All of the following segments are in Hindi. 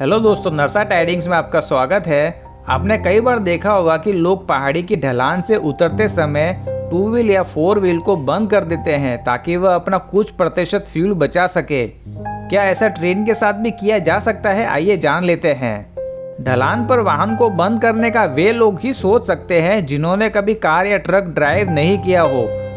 हेलो दोस्तों, नरसा टाइडिंग्स में आपका स्वागत है। आपने कई बार देखा होगा कि लोग पहाड़ी की ढलान से उतरते समय 2 व्हील या 4 व्हील को बंद कर देते हैं ताकि वह अपना कुछ प्रतिशत फ्यूल बचा सके। क्या ऐसा ट्रेन के साथ भी किया जा सकता है? आइए जान लेते हैं। ढलान पर वाहन को बंद करने का वे लोग ही सोच सकते हैं जिन्होंने कभी कार या ट्रक ड्राइव नहीं किया हो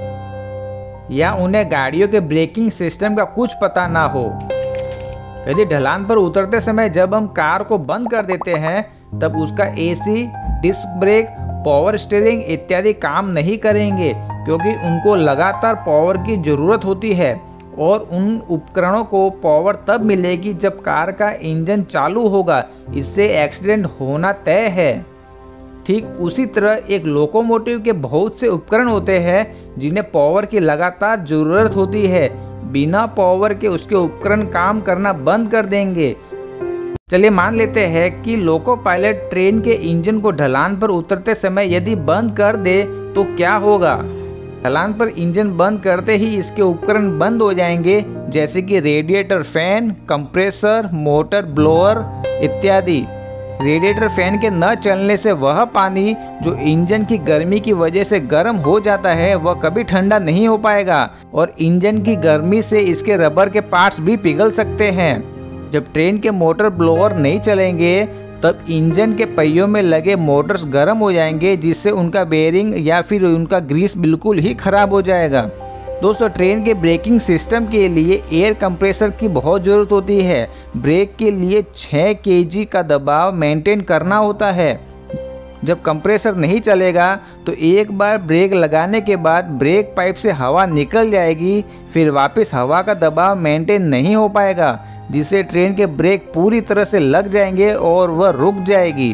या उन्हें गाड़ियों के ब्रेकिंग सिस्टम का कुछ पता ना हो। यदि ढलान पर उतरते समय जब हम कार को बंद कर देते हैं तब उसका AC, disc brake, power steering इत्यादि काम नहीं करेंगे क्योंकि उनको लगातार पावर की ज़रूरत होती है और उन उपकरणों को पावर तब मिलेगी जब कार का इंजन चालू होगा। इससे एक्सीडेंट होना तय है। ठीक उसी तरह एक लोकोमोटिव के बहुत से उपकरण होते हैं जिन्हें पावर की लगातार ज़रूरत होती है। बिना पावर के उसके उपकरण काम करना बंद कर देंगे। चलिए मान लेते हैं कि लोको पायलट ट्रेन के इंजन को ढलान पर उतरते समय यदि बंद कर दे तो क्या होगा। ढलान पर इंजन बंद करते ही इसके उपकरण बंद हो जाएंगे, जैसे कि radiator fan, compressor, motor blower इत्यादि। रेडिएटर फैन के न चलने से वह पानी जो इंजन की गर्मी की वजह से गर्म हो जाता है वह कभी ठंडा नहीं हो पाएगा और इंजन की गर्मी से इसके रबर के पार्ट्स भी पिघल सकते हैं। जब ट्रेन के मोटर ब्लोअर नहीं चलेंगे तब इंजन के पहियों में लगे मोटर्स गर्म हो जाएंगे, जिससे उनका बेयरिंग या फिर उनका ग्रीस बिल्कुल ही खराब हो जाएगा। दोस्तों, ट्रेन के ब्रेकिंग सिस्टम के लिए एयर कंप्रेसर की बहुत ज़रूरत होती है। ब्रेक के लिए 6 kg का दबाव मेंटेन करना होता है। जब कंप्रेसर नहीं चलेगा तो एक बार ब्रेक लगाने के बाद ब्रेक पाइप से हवा निकल जाएगी, फिर वापस हवा का दबाव मेंटेन नहीं हो पाएगा, जिससे ट्रेन के ब्रेक पूरी तरह से लग जाएंगे और वह रुक जाएगी।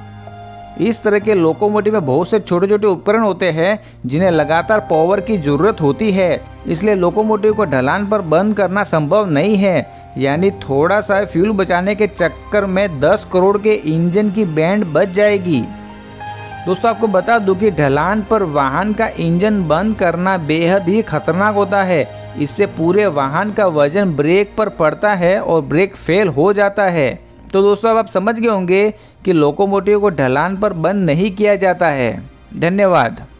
इस तरह के लोकोमोटिव में बहुत से छोटे छोटे उपकरण होते हैं जिन्हें लगातार पावर की ज़रूरत होती है, इसलिए लोकोमोटिव को ढलान पर बंद करना संभव नहीं है। यानी थोड़ा सा फ्यूल बचाने के चक्कर में 10 करोड़ के इंजन की बैंड बच जाएगी। दोस्तों, आपको बता दूं कि ढलान पर वाहन का इंजन बंद करना बेहद ही खतरनाक होता है। इससे पूरे वाहन का वजन ब्रेक पर पड़ता है और ब्रेक फेल हो जाता है। तो दोस्तों, अब आप समझ गए होंगे कि लोकोमोटिव को ढलान पर बंद नहीं किया जाता है। धन्यवाद।